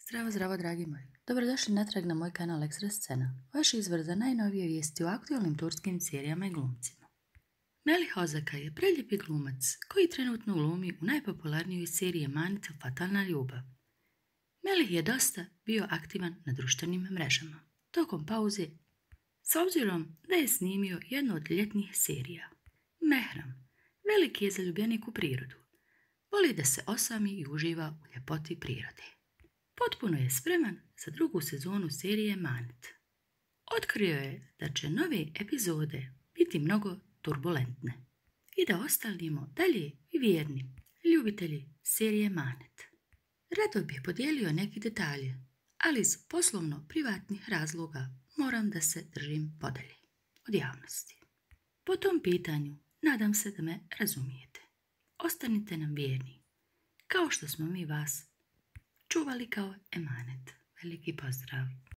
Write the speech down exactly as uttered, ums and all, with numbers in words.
Zdravo, zdravo, dragi moji. Dobrodošli natrag na moj kanal Ekstra Scena, vaš izvor za najnovije vijesti o aktualnim turskim serijama i glumcima. Melih Ozaka je preljepi glumac koji trenutno glumi u najpopularnijoj seriji Emanet Fatalna ljubav. Melih je dosta bio aktivan na društvenim mrežama tokom pauze, s obzirom da je snimio jednu od ljetnih serija. Mehram, veliki je zaljubljenik u prirodu. Voli da se osami i uživa u ljepoti prirode. Potpuno je spreman za drugu sezonu serije Emanet. Otkrio je da će nove epizode biti mnogo turbulentne i da ostanemo dalje i vjerni ljubitelji serije Emanet. Rado bih podijelio neki detalje, ali iz poslovno privatnih razloga moram da se držim podalje od javnosti. Po tom pitanju nadam se da me razumijete. Ostanite nam vjerni, kao što smo mi vas čuvali kao emanet. Veliki pozdrav!